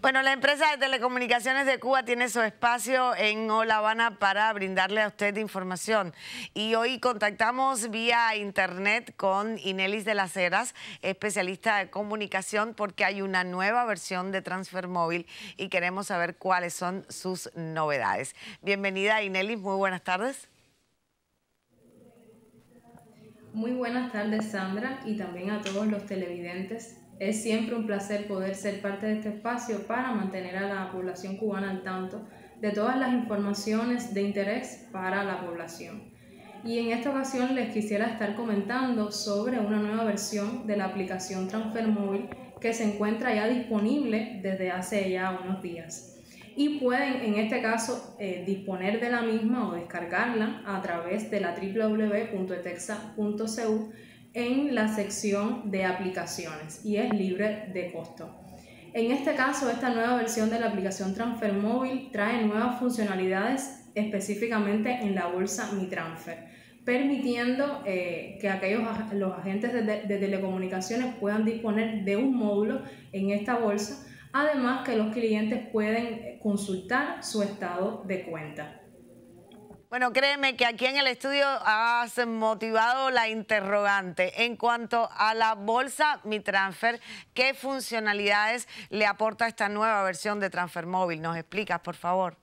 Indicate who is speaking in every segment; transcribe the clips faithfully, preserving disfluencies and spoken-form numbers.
Speaker 1: Bueno, la empresa de telecomunicaciones de Cuba tiene su espacio en Hola Habana para brindarle a usted información. Y hoy contactamos vía internet con Inelis de las Heras, especialista de comunicación, porque hay una nueva versión de Transfer Móvil y queremos saber cuáles son sus novedades. Bienvenida, Inelis, muy buenas tardes.
Speaker 2: Muy buenas tardes, Sandra, y también a todos los televidentes. Es siempre un placer poder ser parte de este espacio para mantener a la población cubana al tanto de todas las informaciones de interés para la población. Y en esta ocasión les quisiera estar comentando sobre una nueva versión de la aplicación Transfer Móvil que se encuentra ya disponible desde hace ya unos días. Y pueden en este caso eh, disponer de la misma o descargarla a través de la doble u doble u doble u punto etexa punto c u en la sección de aplicaciones y es libre de costo. En este caso, esta nueva versión de la aplicación Transfer Móvil trae nuevas funcionalidades específicamente en la bolsa Mi Transfer, permitiendo eh, que aquellos los agentes de, de, de telecomunicaciones puedan disponer de un módulo en esta bolsa. Además que los clientes pueden consultar su estado de cuenta.
Speaker 1: Bueno, créeme que aquí en el estudio has motivado la interrogante. En cuanto a la bolsa Mi Transfer, ¿qué funcionalidades le aporta esta nueva versión de Transfer Móvil? ¿Nos explicas, por favor?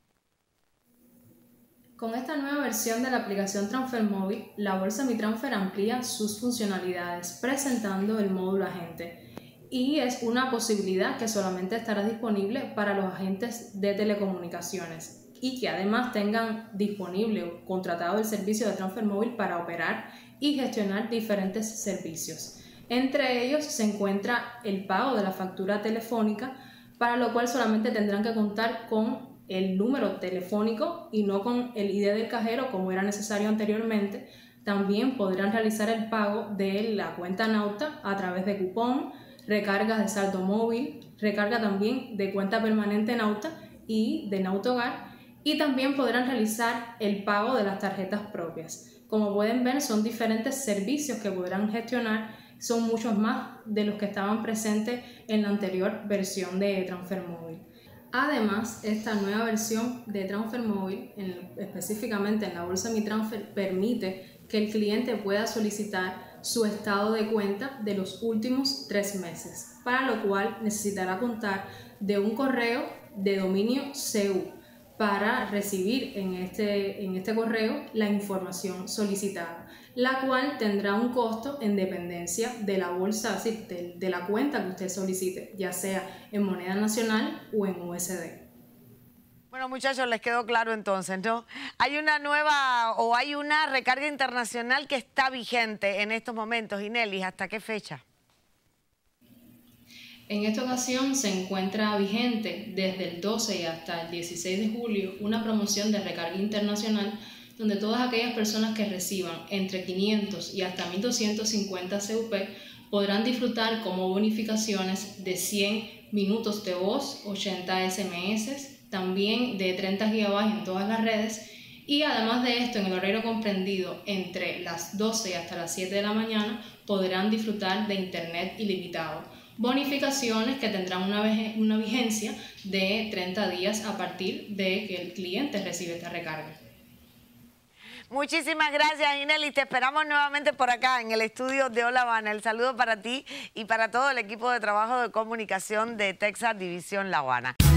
Speaker 2: Con esta nueva versión de la aplicación Transfer Móvil, la bolsa Mi Transfer amplía sus funcionalidades presentando el módulo agente. Y es una posibilidad que solamente estará disponible para los agentes de telecomunicaciones y que además tengan disponible o contratado el servicio de Transfer Móvil para operar y gestionar diferentes servicios. Entre ellos se encuentra el pago de la factura telefónica, para lo cual solamente tendrán que contar con el número telefónico y no con el I D del cajero como era necesario anteriormente. También podrán realizar el pago de la cuenta Nauta a través de cupón, recargas de saldo móvil, recarga también de cuenta permanente Nauta y de Nauta Hogar, y también podrán realizar el pago de las tarjetas propias. Como pueden ver, son diferentes servicios que podrán gestionar, son muchos más de los que estaban presentes en la anterior versión de Transfer Móvil. Además, esta nueva versión de Transfer Móvil, en, específicamente en la bolsa Mi Transfer, permite que el cliente pueda solicitar su estado de cuenta de los últimos tres meses, para lo cual necesitará contar de un correo de dominio C U para recibir en este, en este correo la información solicitada, la cual tendrá un costo en dependencia de la bolsa, así, de, de la cuenta que usted solicite, ya sea en moneda nacional o en U S D.
Speaker 1: Bueno, muchachos, les quedó claro entonces, ¿no? Hay una nueva o hay una recarga internacional que está vigente en estos momentos. Inelis, ¿hasta qué fecha?
Speaker 2: En esta ocasión se encuentra vigente desde el doce y hasta el dieciséis de julio una promoción de recarga internacional donde todas aquellas personas que reciban entre quinientos y hasta mil doscientos cincuenta C U P podrán disfrutar como bonificaciones de cien minutos de voz, ochenta S M S, también de treinta gigabytes en todas las redes, y además de esto, en el horario comprendido entre las doce y hasta las siete de la mañana podrán disfrutar de internet ilimitado. Bonificaciones que tendrán una, una vigencia de treinta días a partir de que el cliente recibe esta recarga.
Speaker 1: Muchísimas gracias, Inelis. Te esperamos nuevamente por acá en el estudio de Hola Habana. El saludo para ti y para todo el equipo de trabajo de comunicación de Texas División La Habana.